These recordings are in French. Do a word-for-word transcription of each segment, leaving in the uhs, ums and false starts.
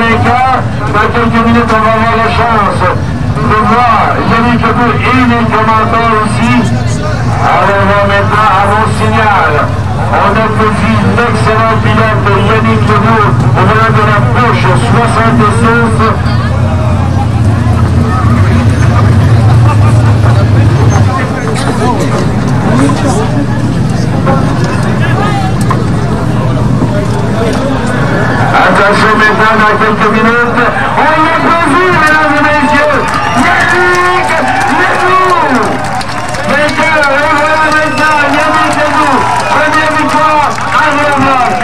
vainqueur. Dans quelques minutes, on va avoir la chance de voir Yannick Ledoux et les commentaires aussi. Alors, on va maintenant à mon signal. On applaudit l'excellent pilote Yannick Ledoux au volant de la Porsche soixante-six. Attention maintenant dans quelques minutes. On l'applaudit, mesdames et messieurs. Yannick Ledoux. Vainqueur, et voilà maintenant Yannick Ledoux. Première victoire à Vernoc.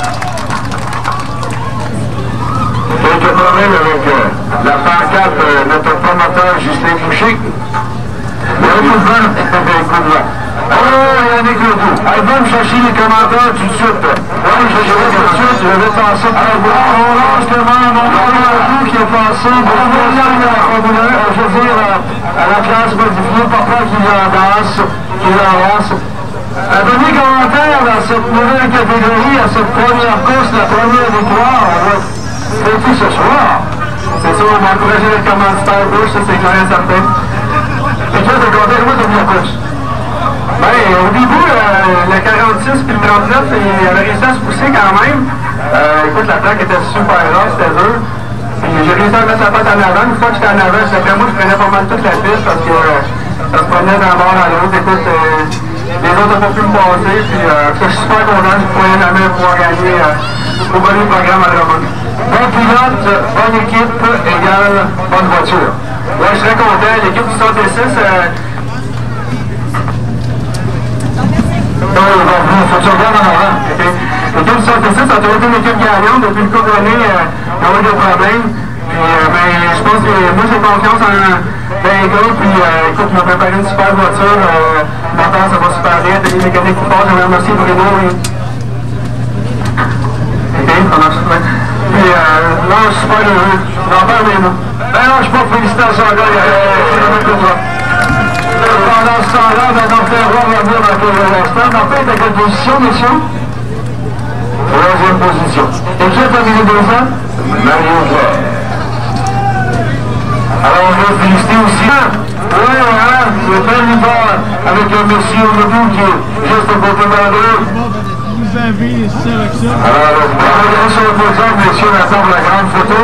Quelques problèmes avec euh, la pancarte de euh, notre promoteur Justin Fouché. Le coup de vent, le coup de vent. Oh, Yannick Ledoux. Elle va me chercher les commentaires tout de suite. Oui, je vais tout de suite. Je vais passer par le bois. On lance le monde. On a Ledoux qui est passé. Je veux dire, à la classe modifiée, papa qui l'endasse, qui l'enlace. Un dernier commentaire dans cette nouvelle catégorie, à cette première course, la première victoire. On va fêter ce soir. C'est ça, on va encourager les commanditaires gauche, ça c'est clair et certain. Et toi, t'es content, comment t'as vu la course? Ben, au début, euh, le quarante-six puis le trente-neuf, il avait réussi à se pousser quand même. Euh, écoute, la plaque était super rare, c'était dur. Puis j'ai réussi à mettre la patte en avant. Une fois que j'étais en avant, après moi, je prenais pas mal toute la piste parce que euh, ça se promenait d'un bord à l'autre. Écoute, euh, les autres n'ont pas pu me passer. Puis euh, je suis super content, je ne pourrais jamais pouvoir gagner euh, au premier programme à Drummond. Bon pilote, bonne équipe, égale bonne voiture. Ouais, je serais content. L'équipe du soixante-six, euh, faut que tu regardes en avant. L'équipe soixante-six a toujours été une équipe gagnante depuis une couple d'années. Il y a eu des problèmes. Puis, euh, ben, je pense que moi j'ai confiance en ben, les gars. Puis, euh, écoute, on a préparé une super voiture. Euh, Maintenant, ça va super bien. T'as des mécaniques qui passent. Je vais remercier Bruno. Et... Ok, ça marche bien. Puis, euh, là, je suis super heureux. J'en perds mes mots. Ben non, je suis pas félicitations à gars. Il y a kilomètres de droit. Pendant ce temps-là, ben, on fait revenir dans quelques instants. En fait, à quelle position, messieurs? Troisième position. Et qui a terminé deuxième? Mario Claire. Alors, on va féliciter aussi. Oui, hein, c'est très l'hiver avec un monsieur Ledoux qui est juste à côté de l'endroit. Vous avez ça avec ça. Alors, on va regarder sur le podium, messieurs, maintenant pour la grande photo.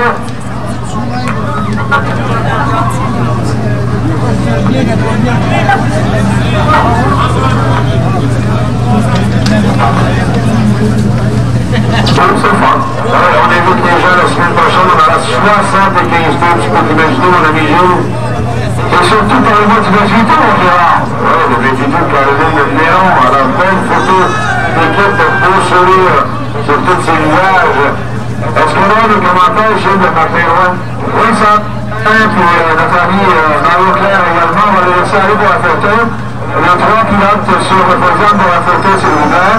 C'est fun. Alors, on évite les gens la semaine prochaine, on aura soixante-quinze tours, tu peux t'imaginer, mon ami Gilles. Et surtout par le mois du vingt-huit tours, mon Gérard. Oui, le vingt-huit tours, Caroline de Léon. Alors, belle photo d'équipe de beau sourire sur tous ces visages. Est-ce qu'on a des commentaires, Gilles, de Martin Roy? Oui, ça. Et puis, euh, notre ami euh, Mario Claire également, on va les laisser aller pour la photo. Il y a trois pilotes sur le podium pour la photo, s'il vous plaît.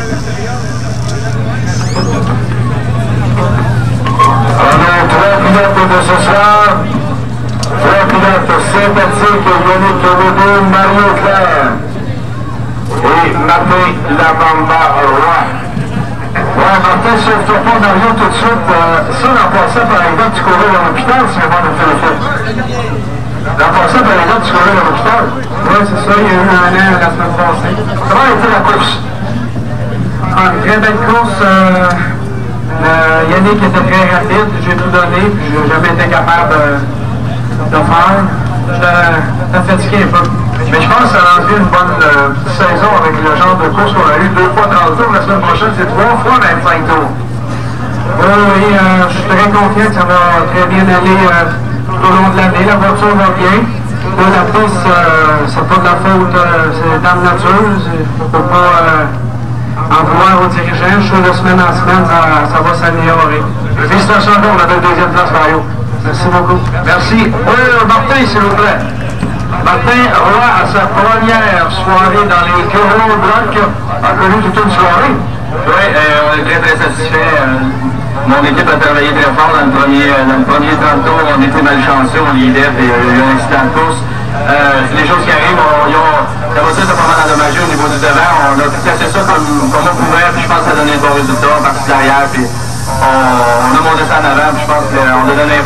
On a trois pilotes de ce soir. Trois pilotes sympathiques, Yannick Ledoux, Mario Claire et Martin Labamba Roy. Ouais, Martin, sauve-toi pas Mario tout de suite. Euh, ça, l'an passé, par exemple, tu courais à l'hôpital, c'est bon de faire le fait. L'an passé, par exemple, tu courais à l'hôpital. Oui, c'est ça, il y a eu un an la semaine passée. Comment a été la course? Ah, une très belle course. Euh, euh, Yannick était très rapide, j'ai tout donné, puis je n'ai jamais été capable euh, de faire. J'étais fatigué un peu. Mais je pense que ça a lancé une bonne euh, saison avec le genre de course qu'on a eu deux fois trente tours. La semaine prochaine, c'est trois fois vingt-cinq tours. Oui, oui, euh, je suis très confiant que ça va très bien aller euh, tout au long de l'année. La voiture va bien. Là, la piste, euh, c'est pas de la faute, euh, c'est dans la nature. Il ne faut pas euh, en vouloir aux dirigeants. Je suis de semaine en semaine, ça, ça va s'améliorer. Félicitations encore, on a la deuxième place, Mario. Merci beaucoup. Merci. Oui, Martin, s'il vous plaît. Martin Roy, à sa première soirée dans les Gros Blocs, a connu toute une soirée. Oui, euh, on est très très satisfait. Euh, mon équipe a travaillé très fort dans le premier, dans le premier trente tours. On était malchanceux, on leadait et il y a eu un incident de course. Euh, c'est des choses qui arrivent. On, on, la voiture était pas mal endommagée au niveau du devant. On a cassé ça comme, comme on pouvait, puis je pense que ça a donné un bon résultat. On est parti derrière, puis on, on a monté ça en avant, puis je pense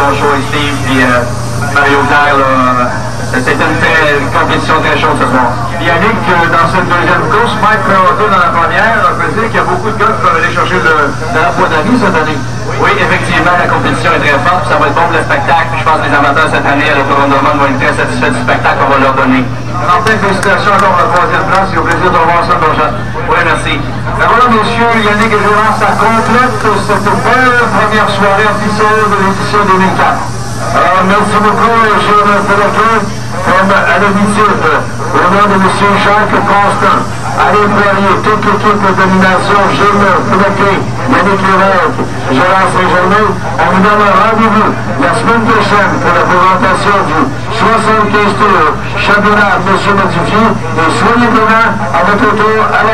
bon show avec Steve et euh, Mario Claire. C'était une très, compétition très chaude ce soir. Yannick, dans cette deuxième course, Mike Prévoté dans la première, on peut dire qu'il y a beaucoup de gars qui peuvent aller chercher le drapeau d'amis cette année. Oui, effectivement, la compétition est très forte, ça va être bon pour le spectacle. Je pense que les amateurs cette année à l'Autodrome de Drummond vont être très satisfaits du spectacle qu'on va leur donner. Martin, félicitations encore pour la troisième place, c'est au plaisir de revoir ça prochain. Oui, merci. Et voilà, messieurs, Yannick et Gérard, ça complète cette belle première soirée officielle de l'édition deux mille quatre. Alors, merci beaucoup, cher Péloquin, comme à l'habitude, au nom de M. Jacques Constant, Alain Poirier, toute l'équipe de domination, Gilles Péloquin, Yannick Lévesque, Gérard Saint-Germain, on vous donne un rendez-vous la semaine prochaine pour la présentation du soixante-quinze tours championnat M. Modifié, et soyez demain à votre tour à la